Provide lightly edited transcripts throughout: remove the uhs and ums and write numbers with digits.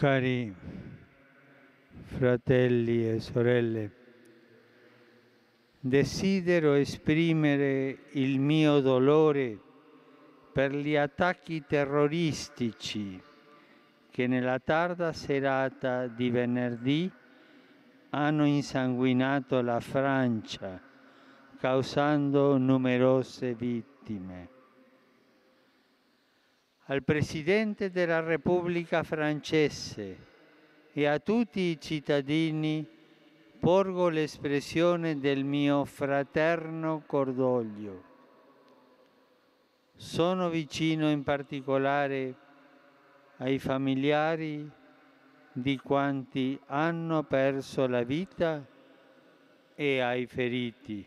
Cari fratelli e sorelle, desidero esprimere il mio dolore per gli attacchi terroristici che nella tarda serata di venerdì hanno insanguinato la Francia, causando numerose vittime. Al Presidente della Repubblica francese e a tutti i cittadini porgo l'espressione del mio fraterno cordoglio. Sono vicino in particolare ai familiari di quanti hanno perso la vita e ai feriti.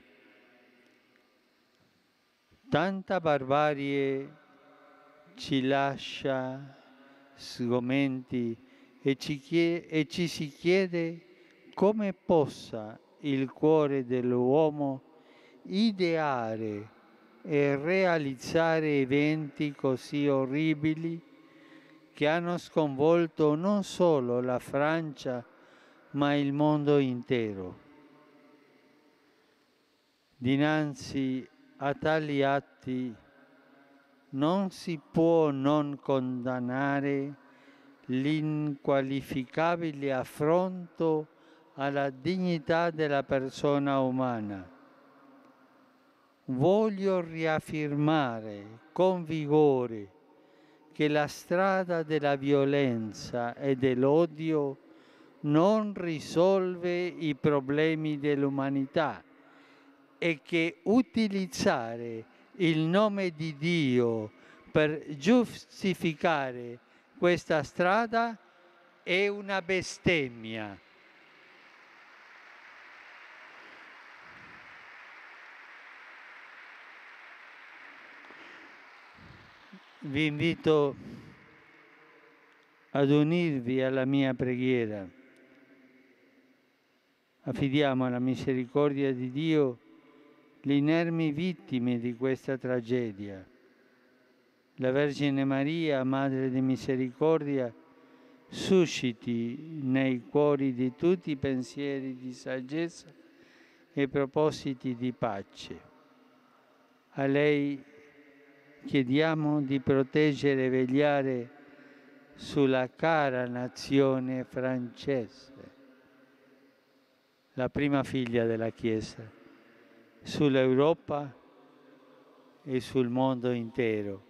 Tanta barbarie ci lascia sgomenti e ci si chiede come possa il cuore dell'uomo ideare e realizzare eventi così orribili che hanno sconvolto non solo la Francia, ma il mondo intero. Dinanzi a tali atti non si può non condannare l'inqualificabile affronto alla dignità della persona umana. Voglio riaffermare con vigore che la strada della violenza e dell'odio non risolve i problemi dell'umanità e che utilizzare il nome di Dio per giustificare questa strada è una bestemmia. Vi invito ad unirvi alla mia preghiera. Affidiamo alla misericordia di Dio le inermi vittime di questa tragedia. La Vergine Maria, Madre di Misericordia, susciti nei cuori di tutti pensieri di saggezza e propositi di pace. A lei chiediamo di proteggere e vegliare sulla cara nazione francese, la prima figlia della Chiesa, sull'Europa e sul mondo intero.